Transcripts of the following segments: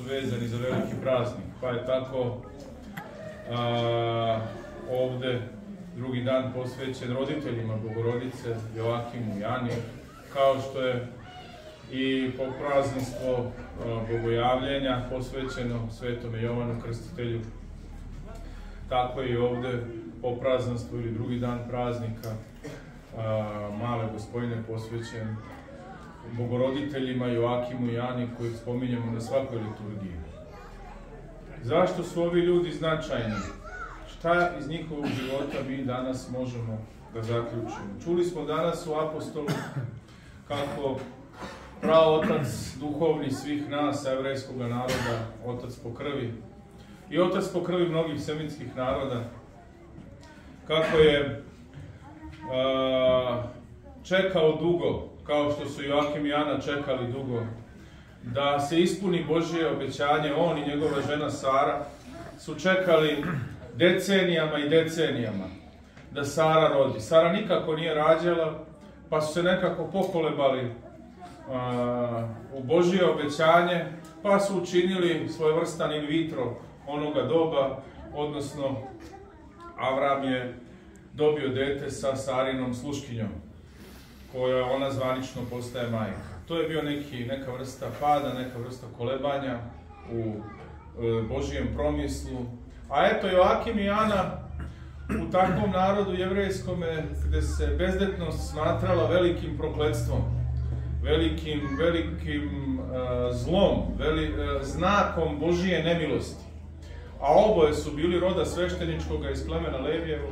vezani za veliki praznik. Pa je tako ovde drugi dan posvećen roditeljima Bogorodice, Joakimu i Ani, kao što je i po prazništvo Bogojavljenja posvećeno Svetome Jovanu Krstitelju. Tako je i ovde po prazništvu ili drugi dan praznika Male Gospojine posvećen Bogoroditeljima Joakimu i Ani, kojih spominjemo na svakoj liturgiji. Zašto su ovi ljudi značajni? Šta iz njihovog života mi danas možemo da zaključimo? Čuli smo danas u apostolu kako praotac duhovni svih nas, jevrejskog naroda, otac po krvi i otac po krvi mnogih semitskih naroda, kako je čekao dugo, kao što su Joakim i Ana čekali dugo, da se ispuni Božje obećanje. On i njegova žena Sara su čekali decenijama i decenijama da Sara rodi. Sara nikako nije rađala, pa su se nekako pokolebali u Božje obećanje, pa su učinili svojevrstan in vitro onoga doba, odnosno Avram je dobio dete sa Sarinom sluškinjom, koja ona zvanično postaje majka. To je bio neka vrsta pada, neka vrsta kolebanja u Božijem promislu. A eto, Joakim i Ana u takvom narodu jevrejskome, gde se bezdetnost smatrala velikim prokletstvom, velikim zlom, znakom Božije nemilosti. A oboje su bili roda svešteničkoga iz plemena Levijevog.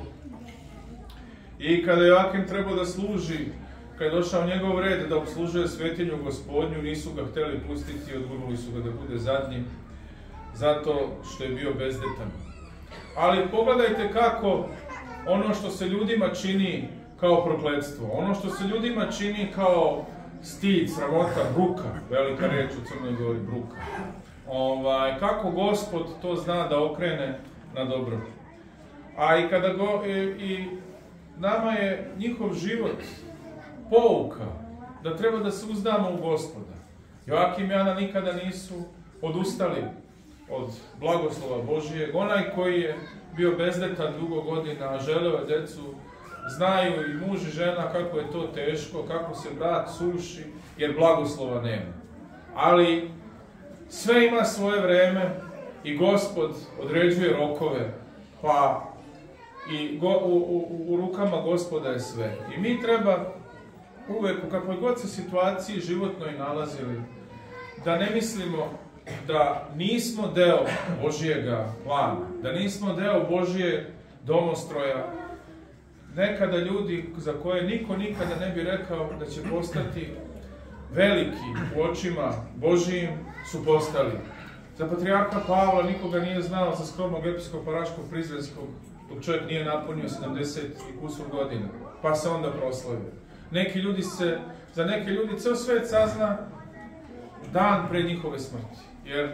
I kada Joakim trebao da služi, kada je došao njegov red da obslužuje svetinju Gospodnju, nisu ga hteli pustiti i odgurnuli su ga da bude zadnji, zato što je bio bezdetan. Ali pogledajte kako ono što se ljudima čini kao prokletstvo, ono što se ljudima čini kao stid, sramota, bruka, velika reč u Crnoj Gori, bruka. Kako Gospod to zna da okrene na dobro. A i kada nama je njihov život pouka da treba da se uzdamo u Gospoda. Joakim i Ana nikada nisu odustali od blagoslova Božijeg. Onaj koji je bio bezdetan dugo godina, a želeo je decu, znaju i muž i žena kako je to teško, kako se brat suši, jer blagoslova nema. Ali sve ima svoje vreme i Gospod određuje rokove, pa i u rukama Gospoda je sve. I mi treba uvek, u kakvoj god se situaciji životnoj nalazili, da ne mislimo da nismo deo Božijega plana, da nismo deo Božije domostroja. Nekada ljudi za koje niko nikada ne bi rekao da će postati veliki u očima Božijim su postali. Za patrijarha Pavla nikoga nije znao za skromnog episkoparaškog prizrenskog, dok čovjek nije napunio 70 i kusur godina, pa se onda proslavio. Za neke ljudi ceo svet sazna dan pre njihove smrti, jer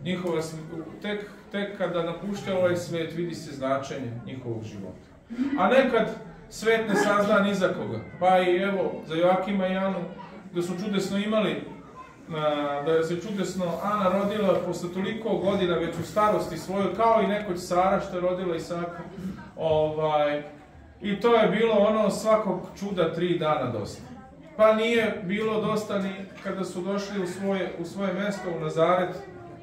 tek kada napušta ovaj svet vidi se značenje njihovog života. A nekad svet ne sazna ni za koga. Pa i evo, za Joakima i Anu, da su čudesno imali, da se čudesno Ana rodila posle toliko godina, već u starosti svojoj, kao i nekoć Sara što je rodila Isaka. I to je bilo ono svakog čuda 3 dana dosta. Pa nije bilo dosta ni kada su došli u svoje mesto u Nazaret.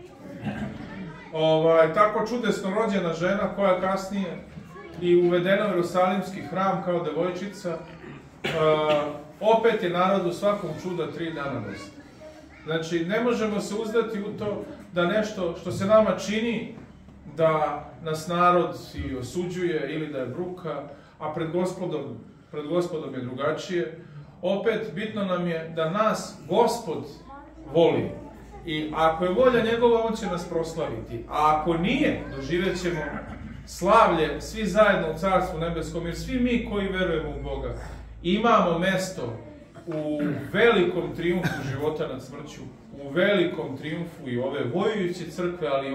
Tako čudesno rođena žena koja kasnije i uvedena u Jerusalimski hram kao devojčica, opet je narodu svakom čuda 3 dana dosta. Znači, ne možemo se uzdati u to da nešto što se nama čini da nas narod i osuđuje ili da je bruka, a pred Gospodom je drugačije. Opet, bitno nam je da nas Gospod voli. I ako je volja njegova, on će nas proslaviti. A ako nije, doživjet ćemo slavlje svi zajedno u Carstvu nebeskom, jer svi mi koji verujemo u Boga imamo mesto u velikom trijumfu života nad smrću, u velikom trijumfu i ove vojujuće crkve, ali i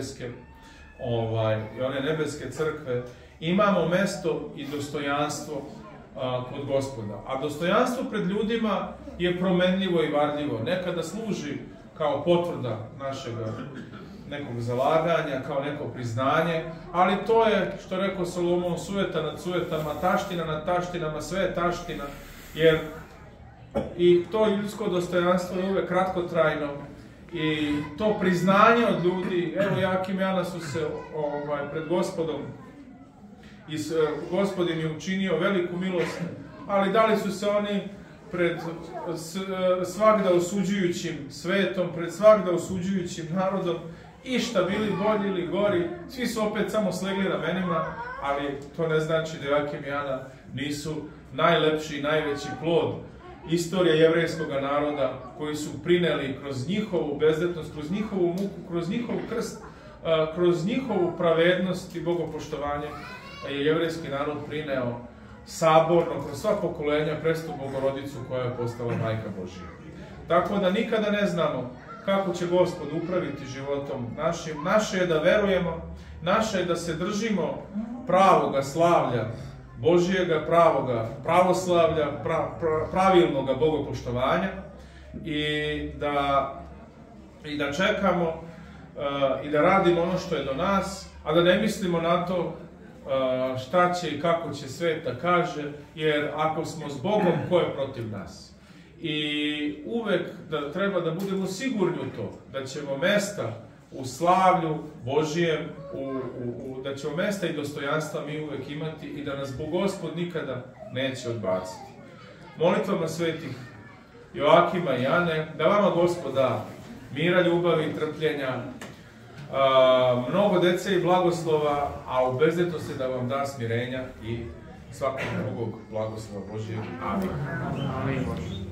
one nebeske crkve, imamo mesto i dostojanstvo kod Gospoda. A dostojanstvo pred ljudima je promenljivo i varljivo. Nekada služi kao potvrda našeg nekog zalaganja, kao neko priznanje, ali to je, što je rekao Solomon, sujeta nad sujetama, taština nad taštinama, sve je taština, jer i to ljudsko dostojanstvo je uvek kratkotrajno i to priznanje od ljudi, evo Jakim i Ana su se pred Gospodom i Gospodin je učinio veliku milost, ali da li su se oni pred svagda osuđujućim svetom, pred svagda osuđujućim narodom, išta bili bolji ili gori, svi su opet samo slegli ramenima, ali to ne znači da Jakim i Ana nisu najlepši i najveći plod istorije jevrejskog naroda, koji su prineli kroz njihovu bezvetnost, kroz njihovu muku, kroz njihov krst, kroz njihovu pravednost i bogopoštovanje, je jevrejski narod prineo saborno, kroz sva pokolenja, prestu Bogorodicu koja je postala Majka Božja. Tako da nikada ne znamo kako će Gospod upraviti životom našim. Naše je da verujemo, naše je da se držimo pravoga slavlja Božijega, pravoga pravoslavlja, pravilnoga bogopoštovanja i da čekamo i da radimo ono što je do nas, a da ne mislimo na to šta će i kako će svet da kaže, jer ako smo s Bogom, ko je protiv nas? I uvek da treba da budemo sigurni u to, da ćemo mesta u slavlju Božijem, da ćemo mesta i dostojanstva mi uvek imati i da nas Gospod nikada neće odbaciti. Molitvama svetih Joakima i Ane, da vama Gospod da mira, ljubavi i trpljenja, mnogo dece i blagoslova, a u bezvetnosti da vam da smirenja i svakog drugog blagoslova Božijeg. Amin.